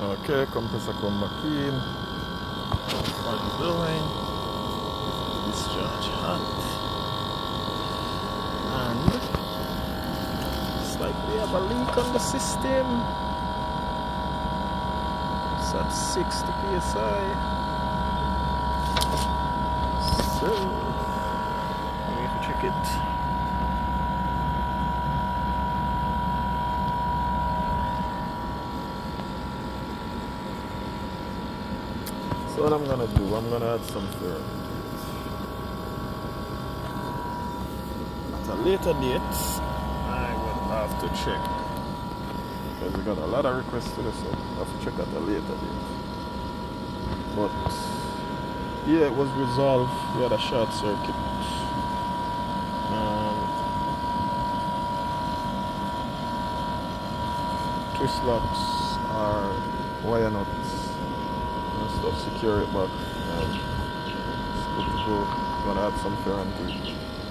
Okay, compressor come back in. What are you doing? Discharge hot. And it's like we have a leak on the system. It's at 60 psi. So we have to check it. So what I'm gonna do, I'm gonna add some fur. At a later date, I will have to check. Because we got a lot of requests to this, so I have to check at a later date. But yeah, it was resolved. We had a short circuit. Twist locks are wire nuts and stuff, secure it back, and it's good to go. I'm gonna add some fur to it.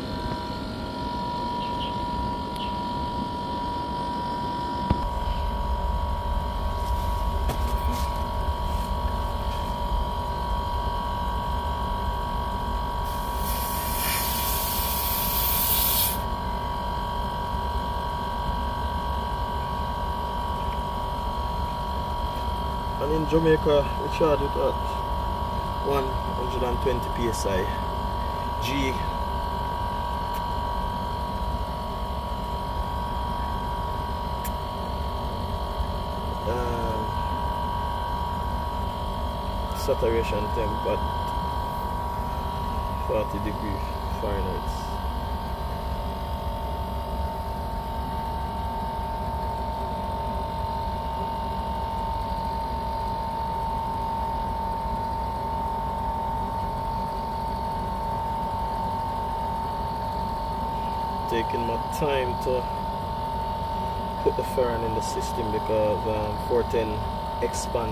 And in Jamaica, we charge it at 120 psi. G. Saturation temp at 40 degrees Fahrenheit. Taking my time to put the fan in the system because 410 expand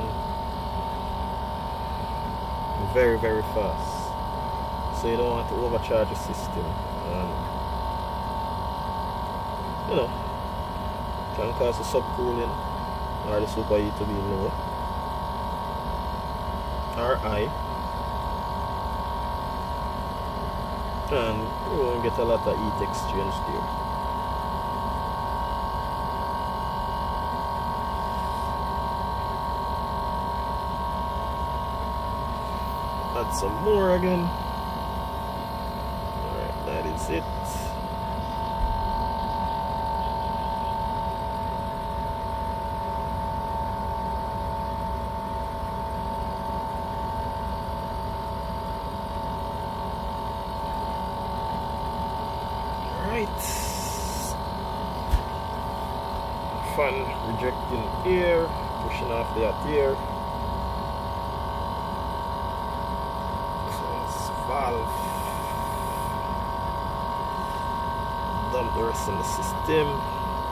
very fast, so you don't want to overcharge the system, and you know, can cause the subcooling or the superheat to be low or high, and you won't get a lot of heat exchange there. Add some more again. Alright, that is it. Fan rejecting air, pushing off the hot air. Close valve. Dump the rest in the system.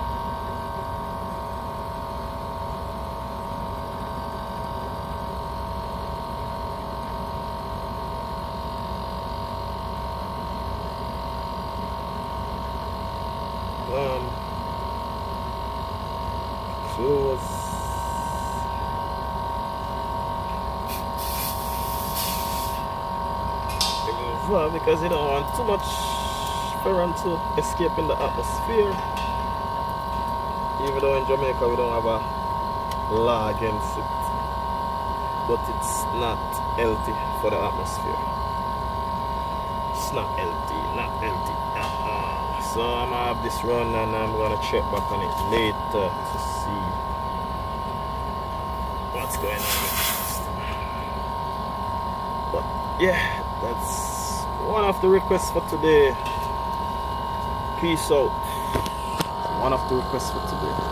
Close. Well, because you don't want too much current to escape in the atmosphere. Even though in Jamaica we don't have a law against it, but it's not healthy for the atmosphere. It's not healthy. So I'm gonna have this run and I'm gonna check back on it later to see what's going on with the system. But yeah, that's one of the requests for today. Peace out. One of the requests for today.